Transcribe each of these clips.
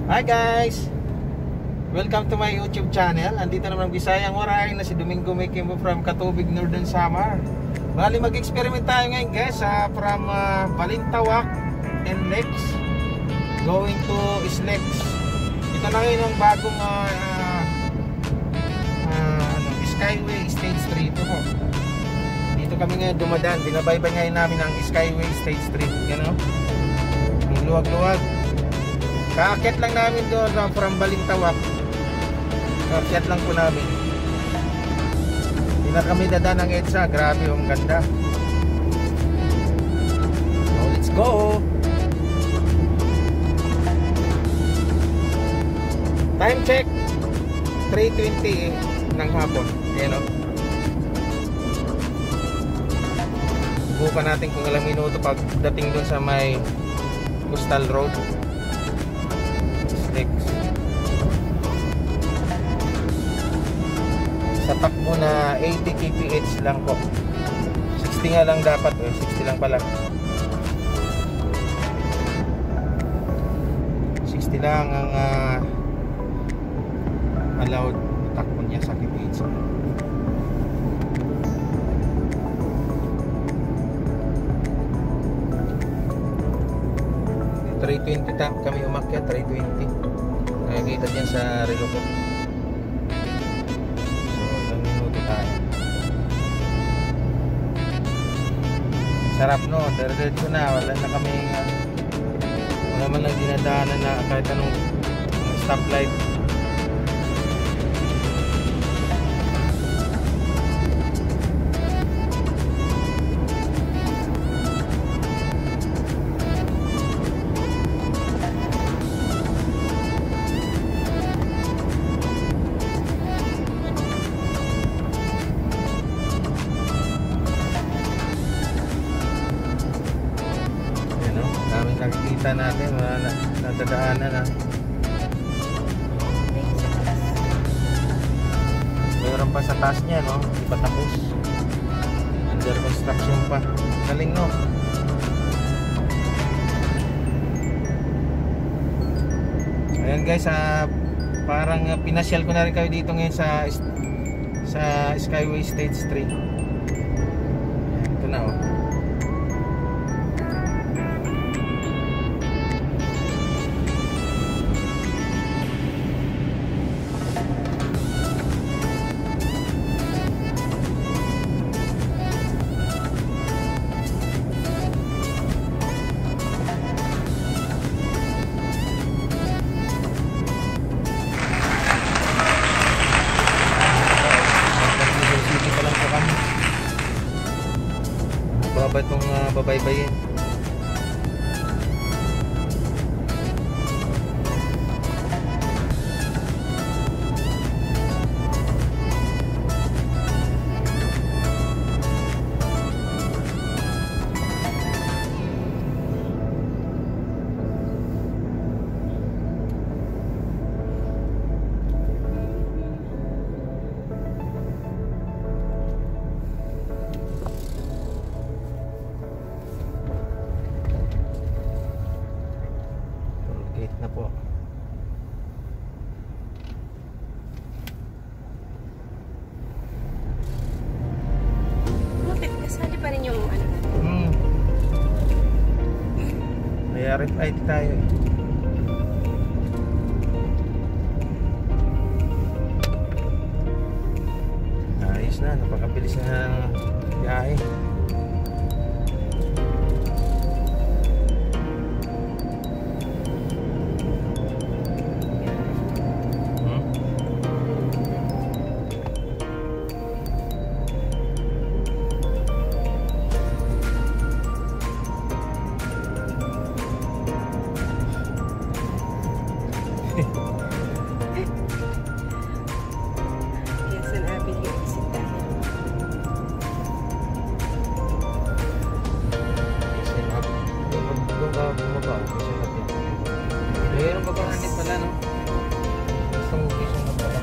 Hi guys! Welcome to my YouTube channel. Andito naman ang Bisayang Waray na si Domingo Mekimbo from Katubig, Northern Samar. Bali mag-experiment tayo ngayon guys from Balintawak and Lex going to Islex. Ito na ngayon ang bagong Skyway State Street po. Dito kami ngayon dumadaan. Binabaybay ngayon namin ang Skyway State Street. Yan o. Ang luwag-luwag. Kaakyat lang namin doon from Balintawak. Kaakyat lang po namin. Hindi na kami dadaan ng EDSA. Grabe, ang ganda. So, let's go! Time check 3:20 ng hapon. Ayan o. Subukan natin kung ilang minuto pagdating doon sa may Coastal Road. Sa takbo na 80 kph lang po. 60 nga lang dapat, 60 lang pala. 60 lang ang allowed takbo niya sa kph. 320 kami umakyat, 320. Nakikita diyan sa relo ko. So, ilang minuto tayo. Sarap no, diretso na, wala na kami wala man lang dinadaanan na kahit anong stoplight. Nakikita natin, wala na nadadaanan na. Mayroon pa sa taas niya, no? Di pa tapos. Under construction pa. Galing, no? Ayan guys, parang pinasyal ko na rin kayo dito ngayon sa Skyway State Street. Ito na, oh. Baba itong babaybayin. Na po. Bakit kasali pa rin yung ano? May RFID tayo eh. Ayos na, napakabilis na ng biyahe. Mayroon pa bang anit pala, no? Gusto mo pisong na pala.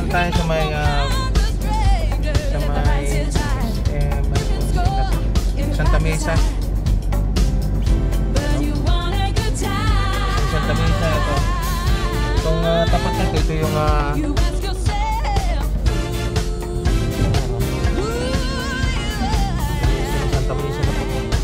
tayo sa may Santa Mesa. Santa Mesa ito. Itong tapat nito, ito yung Santa Mesa na po.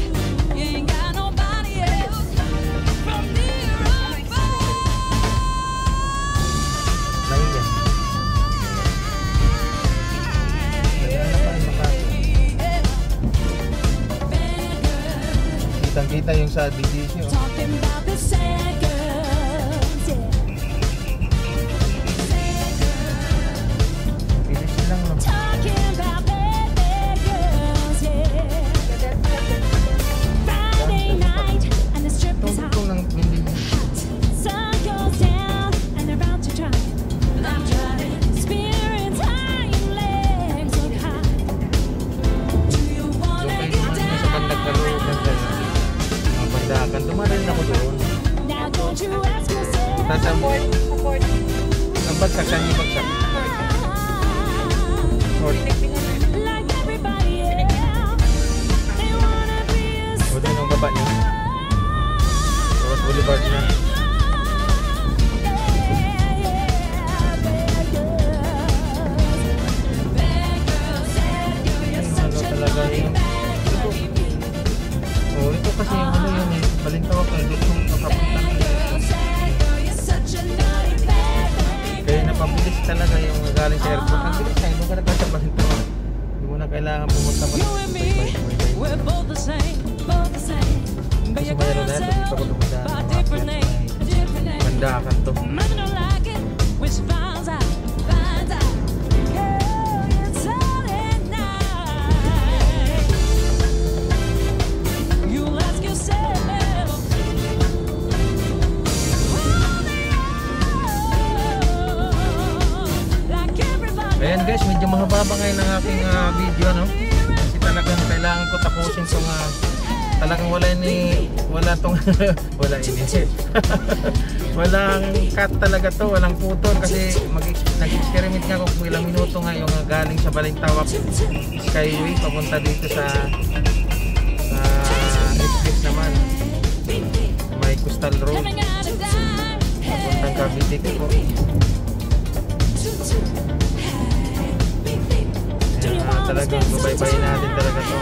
Kita yung sa DDC. Bilis lang no. Tungkol ng hindi. Dakan, dumarin ako doon. Tatamboy. Ang bagsak, saan yung bagsak? O doon yung baba niya. Ross Boulevard na. Ano talaga yung ito kasi yung ano yun eh, Balintawak ko, ito yung makapunta kaya napabilis talaga yung galing sa airport. Ang bilis na, hindi ka nagkasa sa Balintawak, hindi mo na kailangan pumunta pa kasi mayroon na ito, hindi pa ko dumadaan Mandakan to. Ayan guys, medyo mahaba ngayon ang aking video no? Kasi talagang kailangan ko tapusin itong talagang wala tong walang cut talaga to, walang putol kasi nag-experiment nga ako kung ilang minuto nga yung galing sa Balintawak Skyway papunta dito sa Netflix naman may Coastal Road papuntang Cavite po. Talagang babaybayin natin talaga to.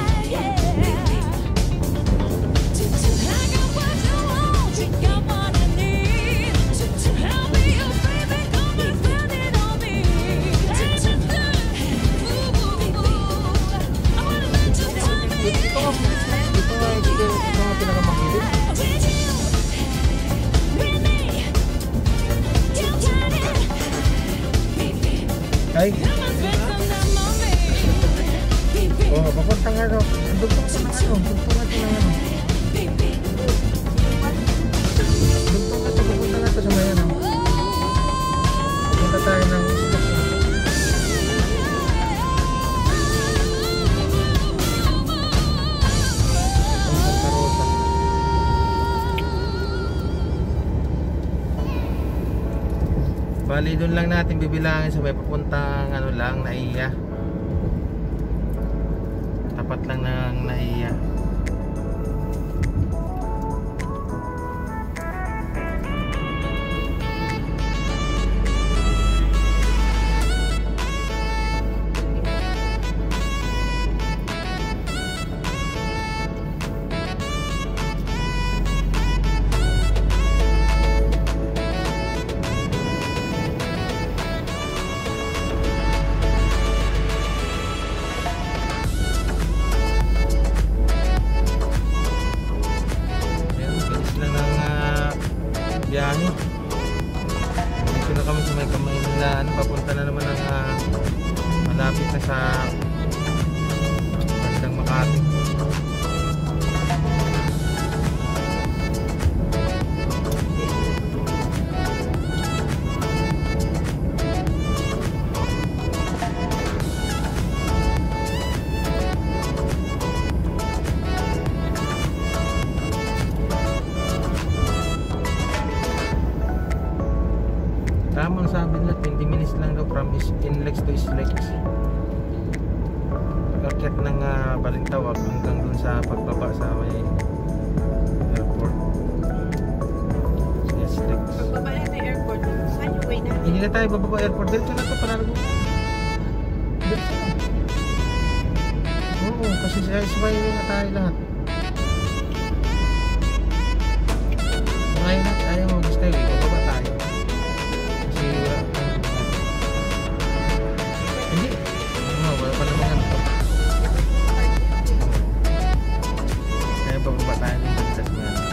Ito nga pinakamagilid. Ay papunta nga ito. Dugtong ito na ano. Papunta nga ito sa may ano. Papunta tayo ng Santa Rosa. Bali doon lang natin bibilangin sa may papuntang ano lang, Naiya. Tapat lang ng Naiya. Biyahe. Dito na kami sa may Kamaynilaan. Papunta na naman ng malapit na sa bandang Makati. Tamang sabi nila 20 minutes lang daw from Inlex to Islex. Pag-akyat ng Balintawak hanggang dun sa pagbaba sa may airport. Islex. Pagbaba natin yung airport, saan yung way natin? Hindi na tayo bababa airport. Diretso na ito, panalo. Diretso na. Oo, kasi sa Skyway na tayo lahat. Ayaw mo mag-Skyway, bababa tayo. Kasi hindi. Wala pa naman ganito. Kaya bababa tayo ng bandas mo yan.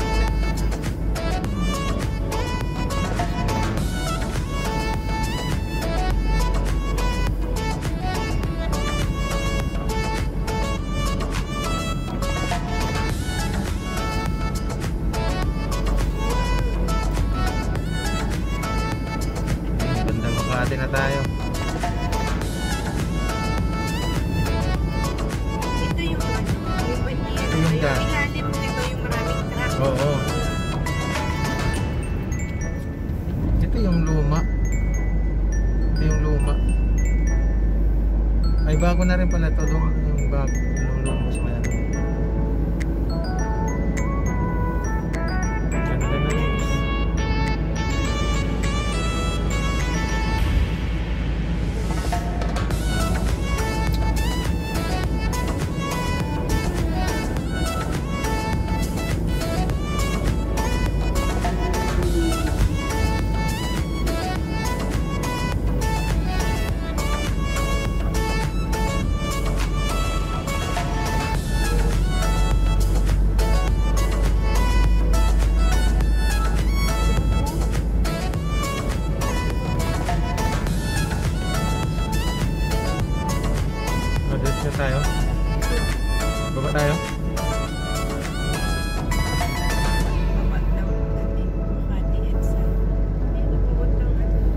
Na tayo. Ito yung ilalim nito yung maraming truck. Oo. Ito yung luma. Ito yung luma. Ay bago na rin pala ito. Yung bago. Yung luma mas mayroon. Tayo? Baba tayo? Baba daw natin Makati EDSA. May napawag lang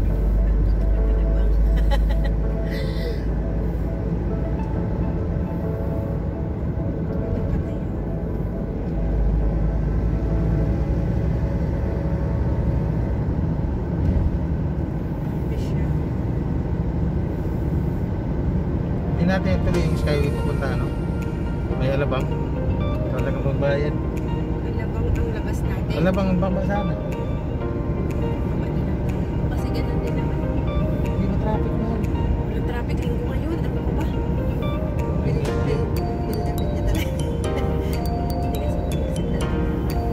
Hindi natin tuloy yung Skyway pupunta, ano? May Alabang. Talagang magbayad. Alabang ang labas natin. Alabang ang baba sana. Baba na natin. Kasi ganun din naman. Hindi ba traffic na yan? Walang traffic linggo ngayon. Ano ba ba? Bil na talaga. Hindi kasi mag-isip na lang.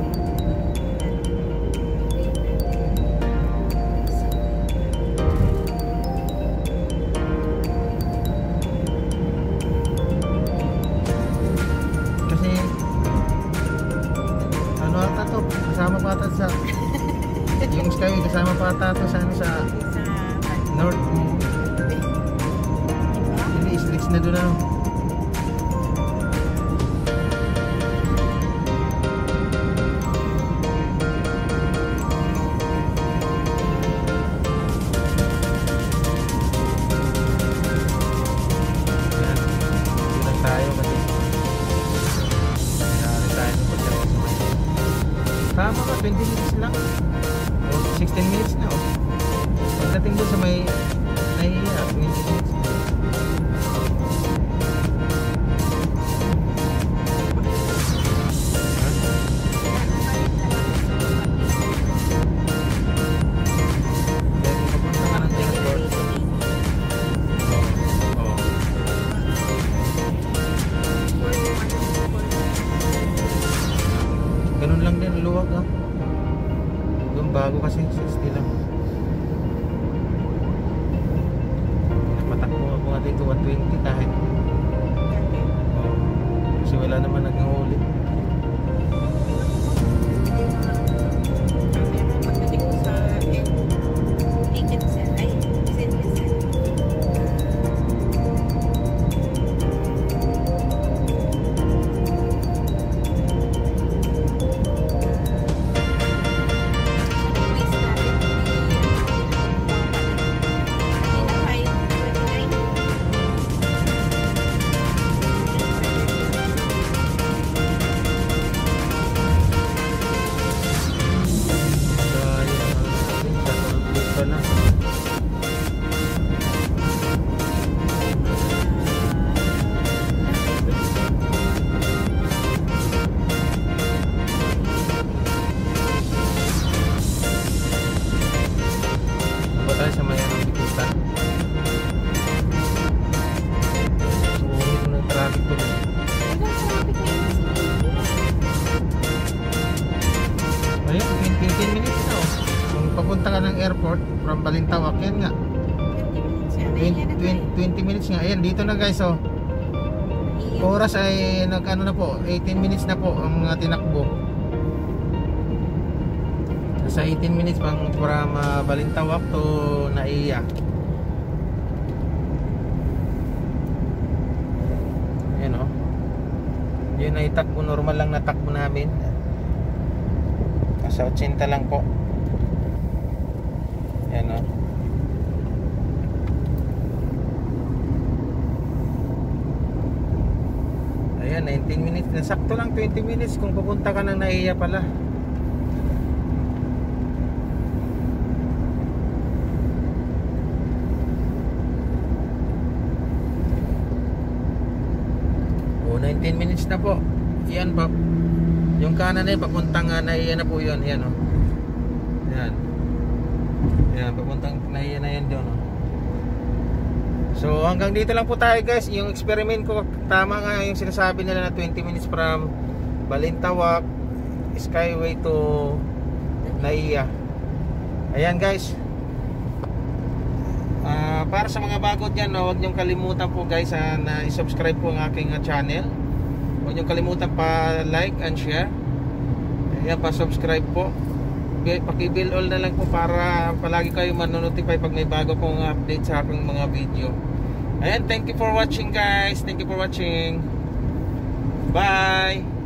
Kasi ano ata to? Kasama pa ata sa yung Skyway kasama pa ata to sa ano sa North. Hindi, Islex na doon na. Tama ka, 20 minutes lang. O 16 minutes na, oh. Pagdating doon sa may nahihiya, 20 minutes. Dahil papunta ka ng airport. Oo. Ganun lang din, luwag, ah. Doon bago kasi 60 lang. Matakbo ako nga dito 120 kahit. Oo. Kasi wala naman nag-huli. Pagdating ko sa ticket sir, ay, send sir. maliit pa lang. Ba tayo sa mayan ng bikutan? Suungin mo ng traffic ko na. Ayun, 15 minutes na oh. Kung papunta ka ng airport from Balintawak, yan nga 20 minutes nga. Ayan, dito na guys oh. Oras ay nag-ano na po, 18 minutes na po ang mga tinakbo. Sa 18 minutes pang from Balintawak to Naiya. Ayan oh. Yun ay takbo, normal lang na takbo namin. Sa 80 lang po. Ayan o. Ayan, 19 minutes. Nasakto lang 20 minutes kung pupunta ka ng Naiya pala. O, 19 minutes na po. Yan po. Yung kanan na yun, papuntang Naiya na po yun. Yan o. Yan. Yan, papuntang Naiya na yan doon o. So hanggang dito lang po tayo guys. Yung experiment ko, tama nga yung sinasabi nila na 20 minutes from Balintawak Skyway to Naiya. Ayan guys. Para sa mga bago dyan, huwag niyong kalimutan po guys na i-subscribe po ang aking channel. Huwag niyong kalimutan pa like and share. Ayan, pa subscribe po. Paki-bell all na lang po para palagi kayo manonotify pag may bago pong update sa aking mga video. Ayan, thank you for watching guys. Thank you for watching. Bye.